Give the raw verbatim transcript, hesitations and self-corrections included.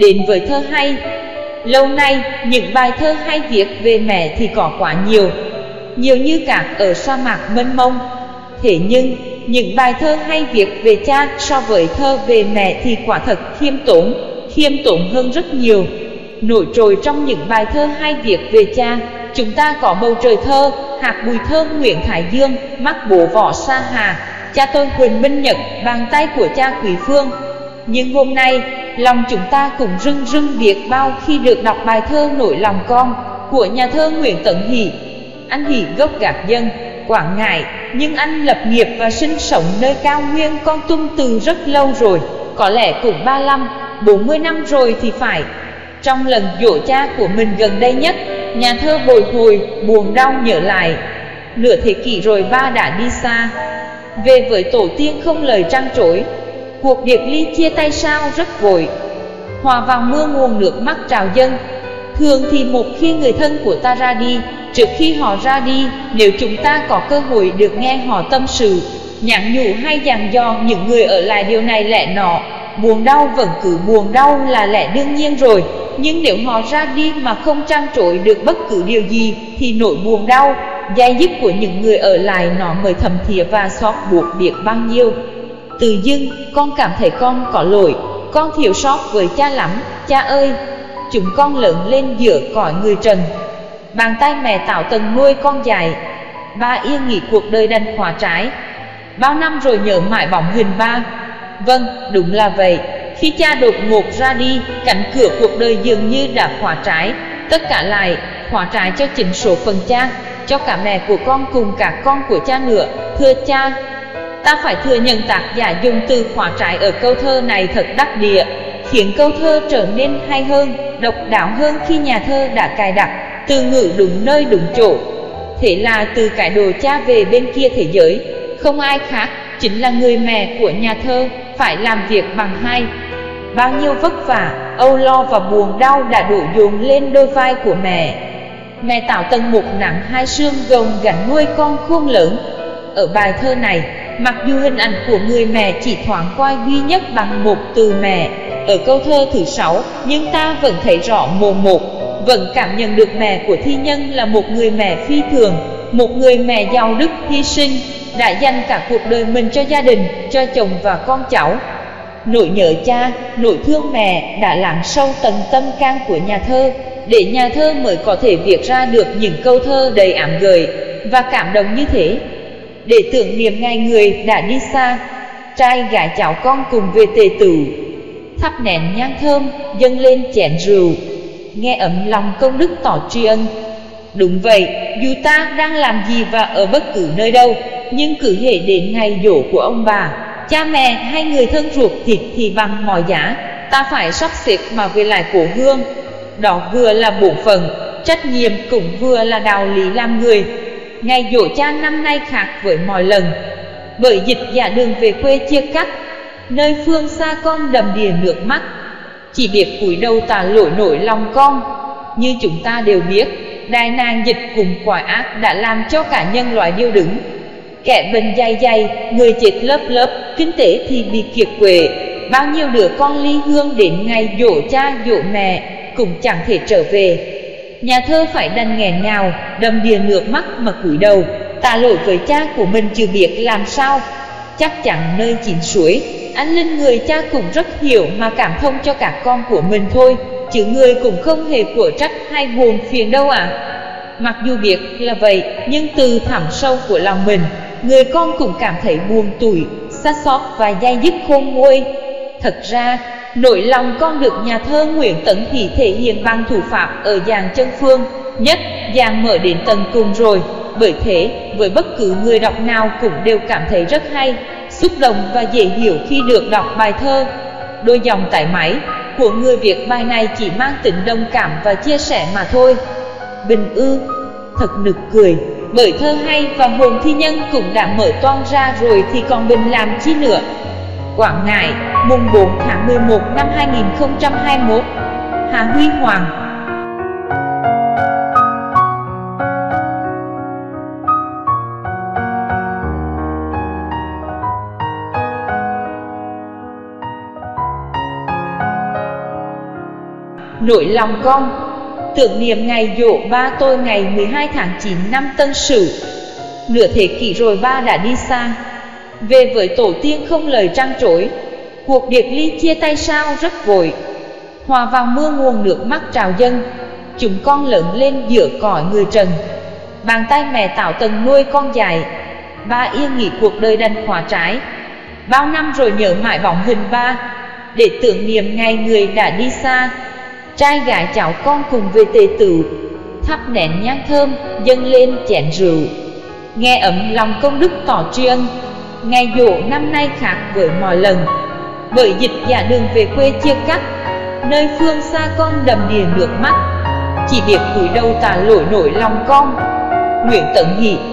Đến với thơ hay. Lâu nay, những bài thơ hay viết về mẹ thì có quá nhiều, nhiều như cát ở sa mạc mênh mông. Thế nhưng, những bài thơ hay viết về cha so với thơ về mẹ thì quả thật khiêm tốn, khiêm tốn hơn rất nhiều. Nổi trội trong những bài thơ hay viết về cha, chúng ta có Bầu trời thơ, Hạt bụi thơ Nguyễn Thái Dương, Mắt bố Võ Sa Hà, Cha tôi Huỳnh Minh Nhật, Bàn tay của cha Quý Phương. Nhưng hôm nay, lòng chúng ta cũng rưng rưng biết bao khi được đọc bài thơ Nỗi lòng con của nhà thơ Nguyễn Tấn Hỷ. Anh Hỷ gốc Gạc Dân, Quảng Ngãi, nhưng anh lập nghiệp và sinh sống nơi cao nguyên Kon Tum từ rất lâu rồi, có lẽ cũng ba mươi lăm, bốn mươi năm rồi thì phải. Trong lần giỗ cha của mình gần đây nhất, nhà thơ bồi hồi, buồn đau nhớ lại. Nửa thế kỷ rồi ba đã đi xa, về với tổ tiên không lời trăn trối. Cuộc biệt ly chia tay sao rất vội, hòa vào mưa nguồn nước mắt trào dâng. Thường thì một khi người thân của ta ra đi, trước khi họ ra đi, nếu chúng ta có cơ hội được nghe họ tâm sự, nhắn nhủ hay dặn dò những người ở lại điều này lẽ nọ, buồn đau vẫn cứ buồn đau là lẽ đương nhiên rồi. Nhưng nếu họ ra đi mà không trăn trối được bất cứ điều gì, thì nỗi buồn đau, dai dứt của những người ở lại nó mới thầm thía và xót buộc biết bao nhiêu. Tự dưng, con cảm thấy con có lỗi, con thiếu sót với cha lắm, cha ơi. Chúng con lớn lên giữa cõi người trần, bàn tay mẹ tạo tầng nuôi con dài. Ba yên nghỉ cuộc đời đành khóa trái, bao năm rồi nhớ mãi bóng hình ba. Vâng, đúng là vậy. Khi cha đột ngột ra đi, cánh cửa cuộc đời dường như đã khóa trái. Tất cả lại, khóa trái cho chính số phận cha, cho cả mẹ của con cùng cả con của cha nữa. Thưa cha, ta phải thừa nhận tác giả dùng từ khóa trái ở câu thơ này thật đắc địa, khiến câu thơ trở nên hay hơn, độc đáo hơn khi nhà thơ đã cài đặt từ ngữ đúng nơi đúng chỗ. Thế là từ cái đồ cha về bên kia thế giới, không ai khác, chính là người mẹ của nhà thơ, phải làm việc bằng hai. Bao nhiêu vất vả, âu lo và buồn đau đã đổ dồn lên đôi vai của mẹ. Mẹ tạo tầng một nắng hai sương gồng gánh nuôi con khôn lớn. Ở bài thơ này, mặc dù hình ảnh của người mẹ chỉ thoáng qua duy nhất bằng một từ mẹ, ở câu thơ thứ sáu, nhưng ta vẫn thấy rõ mồn một, vẫn cảm nhận được mẹ của thi nhân là một người mẹ phi thường, một người mẹ giàu đức hy sinh, đã dành cả cuộc đời mình cho gia đình, cho chồng và con cháu. Nỗi nhớ cha, nỗi thương mẹ đã lắng sâu tận tâm can của nhà thơ, để nhà thơ mới có thể viết ra được những câu thơ đầy ám gợi và cảm động như thế. Để tưởng niệm ngày người đã đi xa, trai gái cháu con cùng về tề tửu, thắp nén nhang thơm, dâng lên chén rượu, nghe ấm lòng công đức tỏ tri ân. Đúng vậy, dù ta đang làm gì và ở bất cứ nơi đâu, nhưng cứ hễ đến ngày giỗ của ông bà, cha mẹ hay người thân ruột thịt thì bằng mọi giá, ta phải sắp xếp mà về lại cố hương. Đó vừa là bổn phận, trách nhiệm, cũng vừa là đạo lý làm người. Ngày giỗ cha năm nay khác với mọi lần, bởi dịch giả đường về quê chia cắt, nơi phương xa con đầm đìa nước mắt, chỉ biết cúi đầu tả lỗi nỗi lòng con. Như chúng ta đều biết, đại nạn dịch cùng quái ác đã làm cho cả nhân loại điêu đứng. Kẻ bệnh dày dày, người chết lớp lớp, kinh tế thì bị kiệt quệ. Bao nhiêu đứa con ly hương đến ngày giỗ cha giỗ mẹ cũng chẳng thể trở về. Nhà thơ phải đành nghẹn ngào, đầm đìa nước mắt mà cúi đầu tạ lỗi với cha của mình chưa biết làm sao. Chắc chắn nơi chín suối, anh linh người cha cũng rất hiểu mà cảm thông cho cả con của mình thôi, chứ người cũng không hề của trách hay buồn phiền đâu ạ. À. Mặc dù biết là vậy, nhưng từ thẳm sâu của lòng mình, người con cũng cảm thấy buồn tủi, xót xót và dai dứt khôn nguôi. Thật ra, nỗi lòng con được nhà thơ Nguyễn Tấn Hỷ thể hiện bằng thủ pháp ở dạng chân phương nhất, dạng mở đến tận cùng rồi. Bởi thế, với bất cứ người đọc nào cũng đều cảm thấy rất hay, xúc động và dễ hiểu khi được đọc bài thơ. Đôi dòng tải máy của người viết bài này chỉ mang tính đồng cảm và chia sẻ mà thôi. Bình ư, thật nực cười, bởi thơ hay và hồn thi nhân cũng đã mở toang ra rồi thì còn Bình làm chi nữa. Quảng Ngãi, mùng bốn tháng mười một năm hai nghìn không trăm hai mươi mốt. Hà Huy Hoàng. nỗi lòng con. Tưởng niệm ngày giỗ ba tôi ngày mười hai tháng chín năm Tân Sửu. Nửa thế kỷ rồi ba đã đi xa, về với tổ tiên không lời trăn trối. Cuộc biệt ly chia tay sao rất vội, hòa vào mưa nguồn nước mắt trào dâng. Chúng con lớn lên giữa cõi người trần, bàn tay mẹ tạo tầng nuôi con dài. Ba yên nghỉ cuộc đời đành khóa trái, bao năm rồi nhớ mãi bóng hình ba, để tưởng niệm ngày người đã đi xa. Trai gái cháu con cùng về tề tửu, thắp nén nhang thơm dâng lên chén rượu, nghe ấm lòng công đức tỏ tri ân. Ngày giỗ năm nay khác với mọi lần, bởi dịch giả đường về quê chia cắt, nơi phương xa con đầm đìa nước mắt, chỉ biết cúi đầu tả lỗi nỗi lòng con. Nguyễn Tấn Hỷ.